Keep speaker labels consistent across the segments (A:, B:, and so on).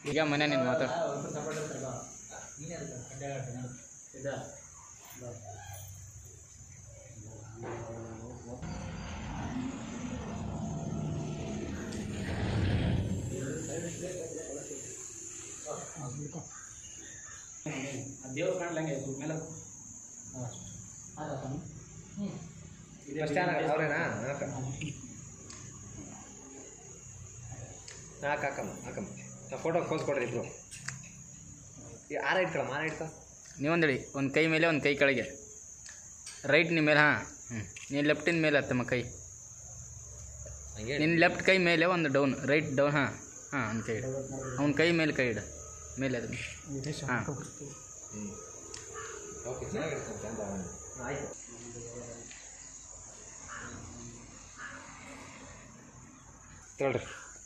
A: ಈಗ ಮನೆ ನೀನು ಮಾತಾಡ
B: ದೇವ್ರು ಕಾಣಲಂಗೆ ಮೇಲೆ
C: ಅವ್ರೇನಾ ಹಾಕಮ್ಮ ಫೋಟೋ ಪೋಸ್ ಕೊಡ್ರಿ ಇಬ್ರು ಆರ ಇಟ್ಕೊಳಮ್ಮ ಆರ ಇಟ್ಕೊ
A: ನೀವೊಂದು ಹೇಳಿ ಒಂದು ಕೈ ಮೇಲೆ ಒಂದು ಕೈ ಕೆಳಗೆ ರೈಟ್ ನಿಮ್ಮ ಮೇಲೆ ಹಾಂ ನೀನು ಲೆಫ್ಟಿನ ಮೇಲೆ ಹತ್ತಮ್ಮ ಕೈ ನಿನ್ನ ಲೆಫ್ಟ್ ಕೈ ಮೇಲೆ ಒಂದು ಡೌನ್ ರೈಟ್ ಡೌನ್ ಹಾಂ ಒಂದು ಕೈ ಇಡು ಅವ್ನ ಕೈ ಮೇಲೆ ಕೈ ಇಡು ಮೇಲೆ ಅದು ಹಾಂ
C: ಓಕೆ ಚೆನ್ನಾಗಿರ್ತದೆ ಚಂದ ಆಯಿತು ತಗೊಳ್ರಿ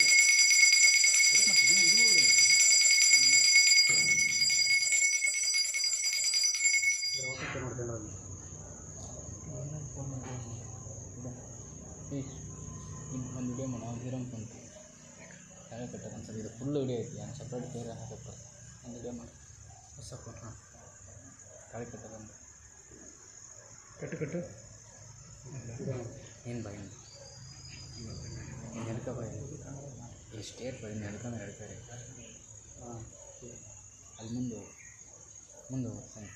A: ಒಂದು ವಿಡಿಯೋ ಮಾಡೋ ಹೀರೋ ಅನ್ಕೊಂತು ತಾಳೆ ಕಟ್ಟೋದು ಅನ್ಸಲ್ಲ ಇದು ಫುಲ್ ವಿಡಿಯೋ ಐತಿ ನಾನು ಸಪ್ರೇಟ್ ಬೇರೆ ಹಾಕಕ್ಕೆ ಒಂದು ವಿಡಿಯೋ ಮಾಡಿ ಹೊಸ ಫೋಟೋ ಹಾಂ ತಾಳೆ ಕಟ್ಟೋದು
C: ಕಟ್ಟು
A: ಏನು ಬಾಯಿ ನೆಲ್ಕ ಬಾಯಿ ಈ ಸ್ಟೇಟ್ ಬಾಯಿ ನೆಲ್ಕೊಂಡು ಹೇಳ್ತಾರೆ ಹಾಂ ಅಲ್ಲಿ ಮುಂದೆ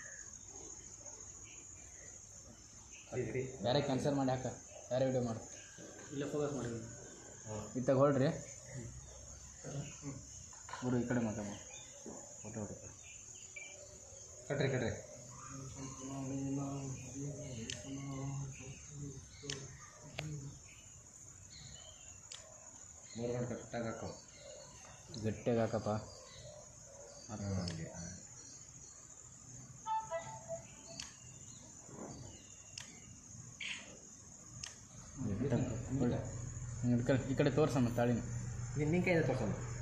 A: ಬೇರೆ ಕ್ಯಾನ್ಸಲ್ ಮಾಡಿ ಹಾಕ ಬೇರೆ ವಿಡಿಯೋ ಮಾಡು
B: ಇಲ್ಲ ಫೋಕಸ್ ಮಾಡಿದ್ವಿ
A: ಇತ್ತಾಗ ಹೊಳ್ರಿ ಗುರು ಈ ಕಡೆ ಮಾತಾಡ ಫೋಟೋ ಹೊಡಿತಾರೆ
C: ಕಟ್ರಿ ಮೂರು ಗಂಟೆ ಕರೆಕ್ಟಾಗಿ ಹಾಕೋ
A: ಗಟ್ಟಿಯಾಗಿ ಹಾಕಪ್ಪ ಹಿಡ್ಕಲ್ ಈ ಕಡೆ ತೋರ್ಸಮ್ಮ ತಾಳಿನ
C: ನಿನ್ನ ಕೈಯಿಂದ ತೋರ್ಸಮ್ಮ